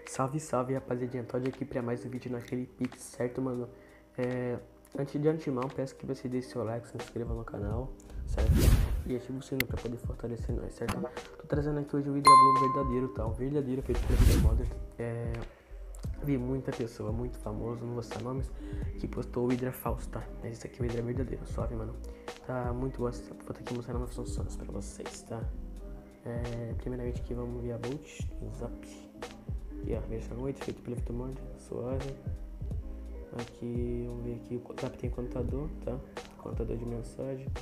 Salve, salve, rapaziadinha, tô aqui pra mais um vídeo naquele Pix, certo, mano? Antes de antemão, peço que você deixe seu like, se inscreva no canal, certo? E ative o sino pra poder fortalecer nós, certo? Tô trazendo aqui hoje o Hydra Blue verdadeiro, tá? O verdadeiro feito pela Hydra Modder. Vi muita pessoa, muito famoso, não vou citar nomes, que postou o Hydra falso, tá? Mas esse aqui é o Hydra verdadeiro, suave, mano. Tá muito bom essa foto aqui mostrando as funções pra vocês, tá? Primeiramente aqui vamos ver a Bolt, o Zap. Aqui ó, versão 8, feito pelo Vitor suave. Aqui, vamos ver aqui, o Zap tem contador, tá? Contador de mensagem, tá?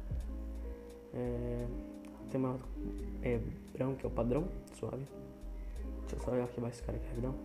Tem uma branco, que é o padrão, suave. Deixa eu só arquivar esse cara aqui rapidão.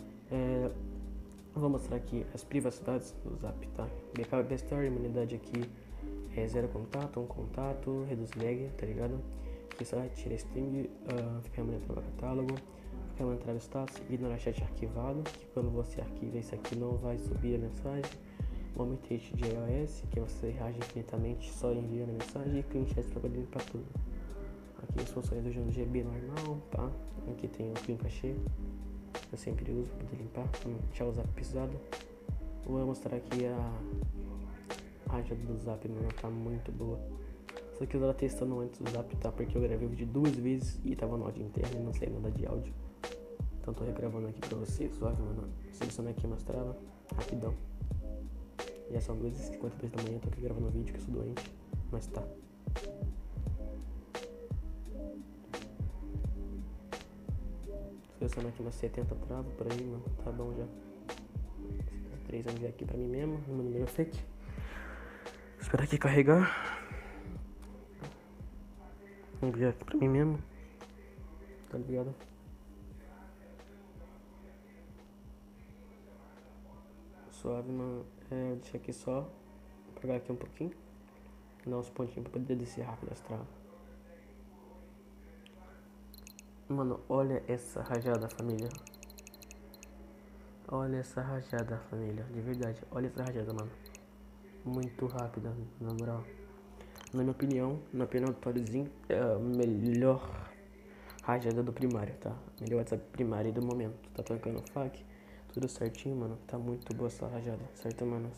Vou mostrar aqui as privacidades do Zap, tá? Backup Story, imunidade aqui é 0 contato, 1 contato, reduz lag, tá ligado? Aqui só tira string, fica monitorando o catálogo, fica monitorando status, ignorar chat arquivado, que quando você arquiva isso aqui não vai subir a mensagem. Omit de iOS, que você reage infinitamente só enviando a mensagem, e clean chat para poder limpar tudo. Aqui as funções do GB normal, tá? Aqui tem o clean cache, eu sempre uso para poder limpar, não deixar o Zap pisado. Vou mostrar aqui a ajuda do Zap, mano, tá muito boa. Só que eu tava testando antes do Zap, tá? Porque eu gravei o vídeo 2 vezes e tava no áudio interno e não sei nada de áudio. Então tô regravando aqui pra vocês, suave, mano. Selecionei aqui umas travas, rapidão. Já são 2h52 da manhã, tô aqui gravando o vídeo que eu sou doente, mas tá. Selecionei aqui umas 70 travas por aí, mano, tá bom já. 3 vamos ver aqui pra mim mesmo, no meu número fake. Esperar aqui carregar. Vamos ver aqui pra mim mesmo. Tá ligado? Suave, mano. Deixa aqui só apagar aqui um pouquinho. Dar uns pontinhos pra poder descer rápido as travas. Mano, olha essa rajada, família. Olha essa rajada, família. De verdade, olha essa rajada, mano. Muito rápida, na moral. Na minha opinião do Thorzinho, é a melhor rajada do primário, tá? Melhor WhatsApp primário do momento. Tá trancando o FAQ, tudo certinho, mano. Tá muito boa essa rajada, certo, mano?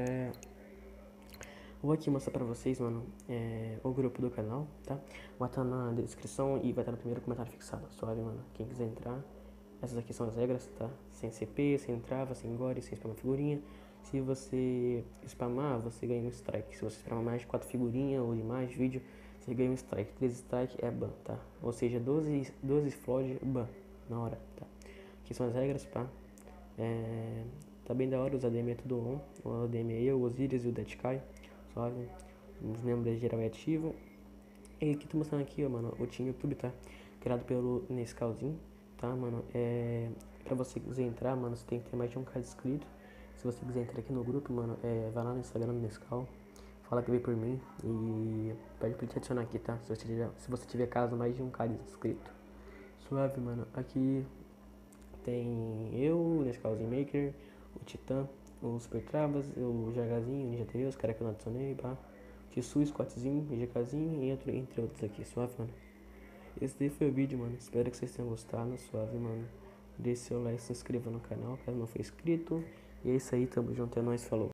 Vou aqui mostrar pra vocês, mano, o grupo do canal, tá? Vai estar na descrição e vai estar no primeiro comentário fixado, suave, mano. Quem quiser entrar, essas aqui são as regras, tá? Sem CP, sem trava, sem gore, sem spamar figurinha. Se você spamar, você ganha um strike. Se você spamar mais de 4 figurinhas ou de mais vídeo, você ganha um strike. 3 strike é ban, tá? Ou seja, 12 flood ban na hora, tá? Aqui são as regras, tá? Tá bem da hora, os ADM é tudo on. O ADM é eu, o Osiris e o Deathkai, suave. Os membros geral é ativo. E aqui tô mostrando aqui, ó, mano, o Team YouTube, tá? Criado pelo Nescauzinho, tá, mano? Pra você quiser entrar, mano, você tem que ter mais de 1k de inscrito. Se você quiser entrar aqui no grupo, mano, vai lá no Instagram do Nescau, fala que veio por mim e pede pra ele te adicionar aqui, tá? Se você tiver caso mais de 1k de inscrito. Suave, mano. Aqui tem eu, o Nescauzinho Maker, o Titã, o Super Travas, o Jagazinho, o Ninja TV, os caras que eu não adicionei, pá. Tissu, Squatzinho, GKzinho e entre outros aqui, suave, mano. Esse daí foi o vídeo, mano. Espero que vocês tenham gostado, suave, mano. Deixe seu like, se inscreva no canal, caso não for inscrito. E é isso aí, tamo junto, é nóis, falou.